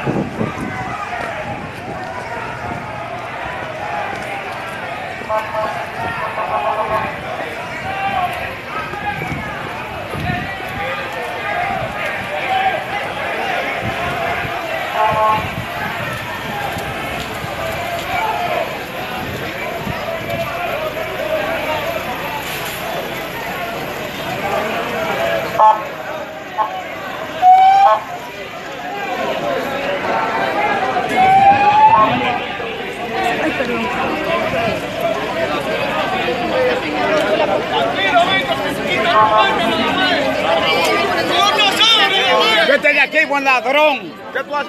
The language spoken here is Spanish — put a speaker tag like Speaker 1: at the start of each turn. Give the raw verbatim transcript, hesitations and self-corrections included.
Speaker 1: Yo tenía aquí buen ladrón. ¿Qué tú haces?